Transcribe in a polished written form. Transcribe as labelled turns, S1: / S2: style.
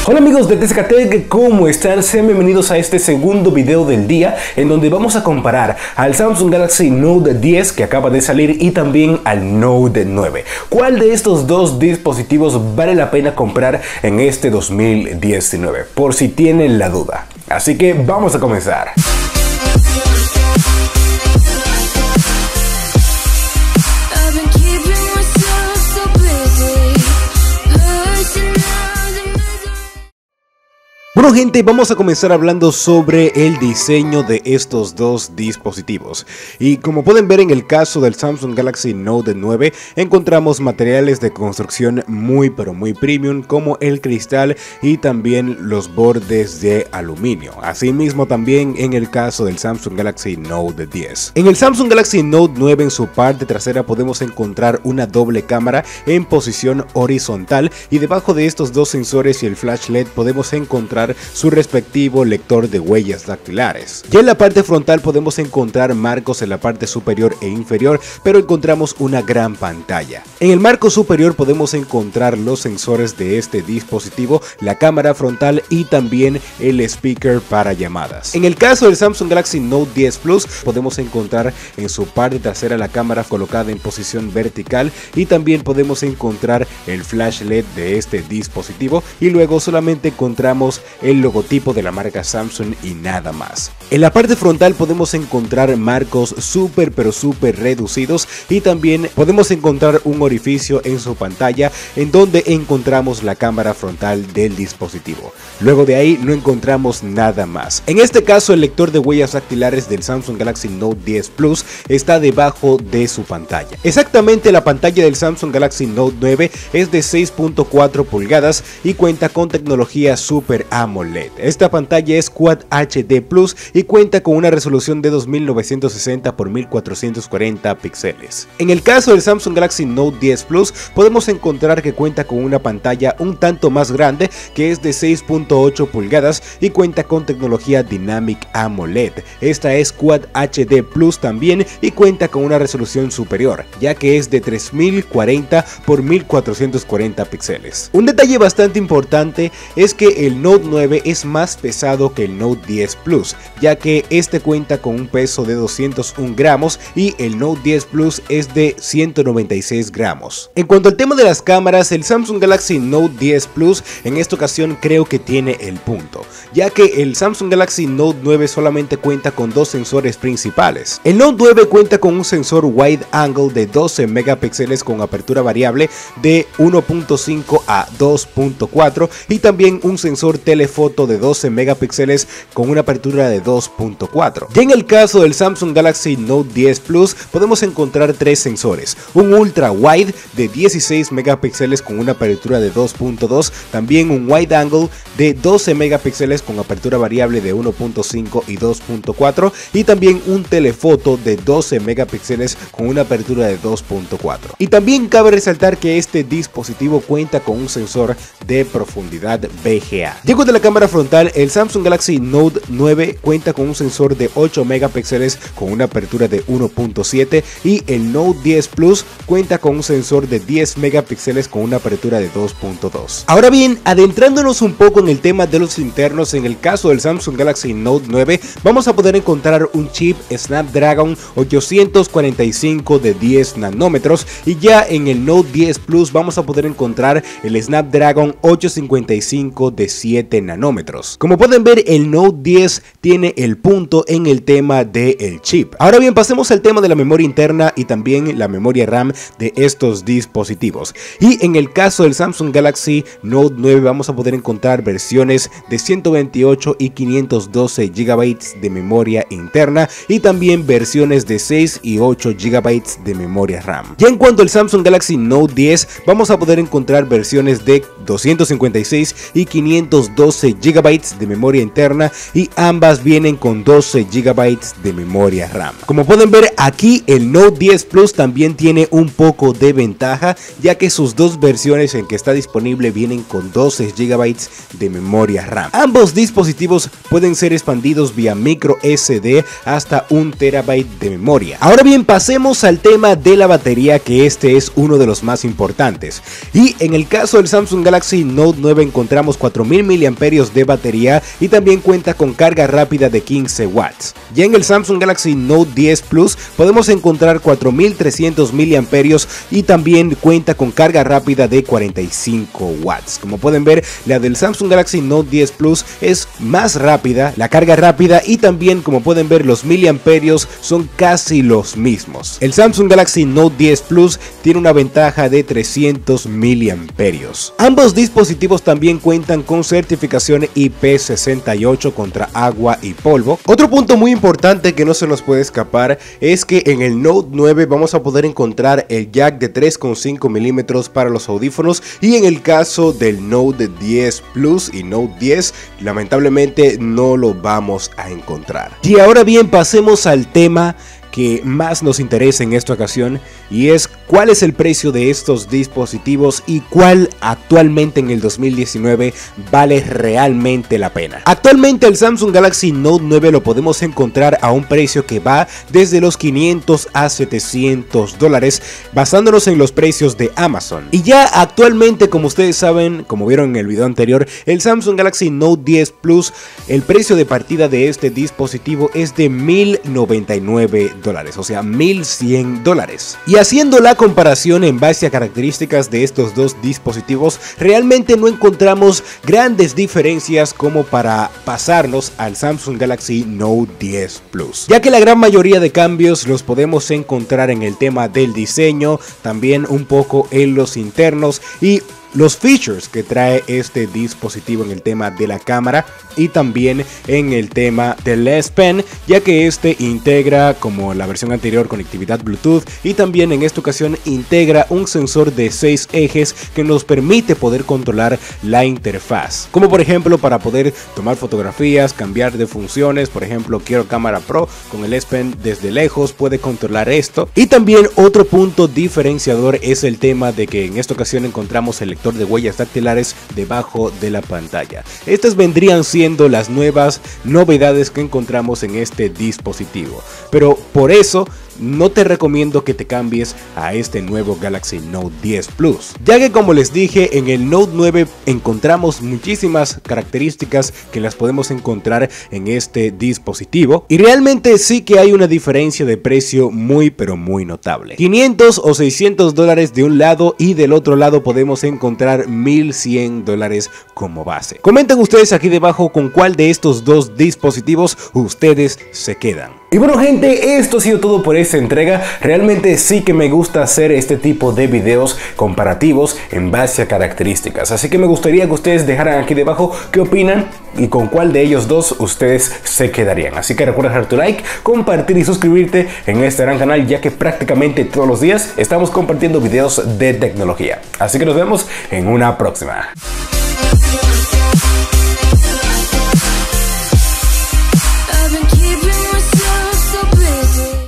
S1: Hola amigos de TZK, ¿cómo están? Sean bienvenidos a este segundo video del día en donde vamos a comparar al Samsung Galaxy Note 10 que acaba de salir y también al Note 9. ¿Cuál de estos dos dispositivos vale la pena comprar en este 2019? Por si tienen la duda. Así que vamos a comenzar. Bueno gente, vamos a comenzar hablando sobre el diseño de estos dos dispositivos. Y como pueden ver en el caso del Samsung Galaxy Note 9, encontramos materiales de construcción muy premium como el cristal y también los bordes de aluminio. Asimismo también en el caso del Samsung Galaxy Note 10. En el Samsung Galaxy Note 9 en su parte trasera podemos encontrar una doble cámara en posición horizontal y debajo de estos dos sensores y el flash LED podemos encontrar su respectivo lector de huellas dactilares. Ya en la parte frontal podemos encontrar marcos en la parte superior e inferior, pero encontramos una gran pantalla. En el marco superior podemos encontrar los sensores de este dispositivo, la cámara frontal y también el speaker para llamadas. En el caso del Samsung Galaxy Note 10 Plus podemos encontrar en su parte trasera la cámara colocada en posición vertical y también podemos encontrar el flash LED de este dispositivo y luego solamente encontramos el logotipo de la marca Samsung y nada más. En la parte frontal podemos encontrar marcos súper reducidos y también podemos encontrar un orificio en su pantalla en donde encontramos la cámara frontal del dispositivo. Luego de ahí no encontramos nada más. En este caso el lector de huellas dactilares del Samsung Galaxy Note 10 Plus está debajo de su pantalla. Exactamente, la pantalla del Samsung Galaxy Note 9 es de 6.4 pulgadas y cuenta con tecnología Super AMOLED. Esta pantalla es Quad HD Plus y cuenta con una resolución de 2960 x 1440 píxeles. En el caso del Samsung Galaxy Note 10 Plus podemos encontrar que cuenta con una pantalla un tanto más grande que es de 6.8 pulgadas y cuenta con tecnología Dynamic AMOLED. Esta es Quad HD Plus también y cuenta con una resolución superior, ya que es de 3040 x 1440 píxeles. Un detalle bastante importante es que el Note 9 es más pesado que el Note 10 Plus, ya que este cuenta con un peso de 201 gramos y el Note 10 Plus es de 196 gramos. En cuanto al tema de las cámaras, el Samsung Galaxy Note 10 Plus en esta ocasión creo que tiene el punto, ya que el Samsung Galaxy Note 9 solamente cuenta con dos sensores principales. El Note 9 cuenta con un sensor wide angle de 12 megapíxeles con apertura variable de 1.5 a 2.4 y también un sensor telefoto de 12 megapíxeles con una apertura de 2.4. Ya en el caso del Samsung Galaxy Note 10 Plus podemos encontrar tres sensores: un ultra wide de 16 megapíxeles con una apertura de 2.2, también un wide angle de 12 megapíxeles con apertura variable de 1.5 y 2.4 y también un telefoto de 12 megapíxeles con una apertura de 2.4. Y también cabe resaltar que este dispositivo cuenta con un sensor de profundidad VGA. Llegó de la cámara frontal, el Samsung Galaxy Note 9 cuenta con un sensor de 8 megapíxeles con una apertura de 1.7 y el Note 10 Plus cuenta con un sensor de 10 megapíxeles con una apertura de 2.2. Ahora bien, adentrándonos un poco en el tema de los internos, en el caso del Samsung Galaxy Note 9 vamos a poder encontrar un chip Snapdragon 845 de 10 nanómetros y ya en el Note 10 Plus vamos a poder encontrar el Snapdragon 855 de 7 nanómetros. Como pueden ver, el Note 10 tiene el punto en el tema del chip. Ahora bien, pasemos al tema de la memoria interna y también la memoria RAM de estos dispositivos. Y en el caso del Samsung Galaxy Note 9 vamos a poder encontrar versiones de 128 y 512 GB de memoria interna y también versiones de 6 y 8 GB de memoria RAM. Ya en cuanto al Samsung Galaxy Note 10 vamos a poder encontrar versiones de 256 y 512 GB de memoria interna y ambas vienen vienen con 12 GB de memoria RAM. Como pueden ver aquí, el Note 10 Plus también tiene un poco de ventaja, ya que sus dos versiones en que está disponible vienen con 12 GB de memoria RAM. Ambos dispositivos pueden ser expandidos vía micro SD hasta 1 TB de memoria. Ahora bien, pasemos al tema de la batería, que este es uno de los más importantes. Y en el caso del Samsung Galaxy Note 9 encontramos 4000 mAh de batería y también cuenta con carga rápida de 15 watts. Ya en el Samsung Galaxy Note 10 Plus podemos encontrar 4300 mAh y también cuenta con carga rápida de 45 watts. Como pueden ver, la del Samsung Galaxy Note 10 Plus es más rápida, la carga rápida, y también, como pueden ver, los miliamperios son casi los mismos. El Samsung Galaxy Note 10 Plus tiene una ventaja de 300 miliamperios. Ambos dispositivos también cuentan con certificación IP68 contra agua y polvo. Otro punto muy importante que no se nos puede escapar es que en el Note 9 vamos a poder encontrar el jack de 3,5 milímetros para los audífonos, y en el caso del Note 10 Plus y Note 10 lamentablemente no lo vamos a encontrar. Y ahora bien, pasemos al tema que más nos interesa en esta ocasión, y es cuál es el precio de estos dispositivos y cuál actualmente en el 2019 vale realmente la pena. Actualmente el Samsung Galaxy Note 9 lo podemos encontrar a un precio que va desde los 500 a 700 dólares, basándonos en los precios de Amazon. Y ya actualmente, como ustedes saben, como vieron en el video anterior, el Samsung Galaxy Note 10 Plus, el precio de partida de este dispositivo es de $1099, o sea, $1100. Y haciendo la comparación en base a características de estos dos dispositivos, realmente no encontramos grandes diferencias como para pasarnos al Samsung Galaxy Note 10 Plus, ya que la gran mayoría de cambios los podemos encontrar en el tema del diseño, también un poco en los internos y los features que trae este dispositivo en el tema de la cámara, y también en el tema del S Pen, ya que este integra, como la versión anterior, conectividad Bluetooth, y también en esta ocasión integra un sensor de 6 ejes que nos permite poder controlar la interfaz, como por ejemplo para poder tomar fotografías, cambiar de funciones. Por ejemplo, quiero cámara pro, con el S Pen desde lejos puede controlar esto. Y también otro punto diferenciador es el tema de que en esta ocasión encontramos el de huellas dactilares debajo de la pantalla. Estas vendrían siendo las nuevas novedades que encontramos en este dispositivo, pero por eso no te recomiendo que te cambies a este nuevo Galaxy Note 10 Plus, ya que, como les dije, en el Note 9 encontramos muchísimas características que las podemos encontrar en este dispositivo, y realmente sí que hay una diferencia de precio muy pero muy notable. 500 o 600 dólares de un lado, y del otro lado podemos encontrar 1100 dólares como base. Comenten ustedes aquí debajo con cuál de estos dos dispositivos ustedes se quedan. Y bueno, gente, esto ha sido todo por esta entrega. Realmente sí que me gusta hacer este tipo de videos comparativos en base a características, así que me gustaría que ustedes dejaran aquí debajo qué opinan y con cuál de ellos dos ustedes se quedarían. Así que recuerda dejar tu like, compartir y suscribirte en este gran canal, ya que prácticamente todos los días estamos compartiendo videos de tecnología. Así que nos vemos en una próxima.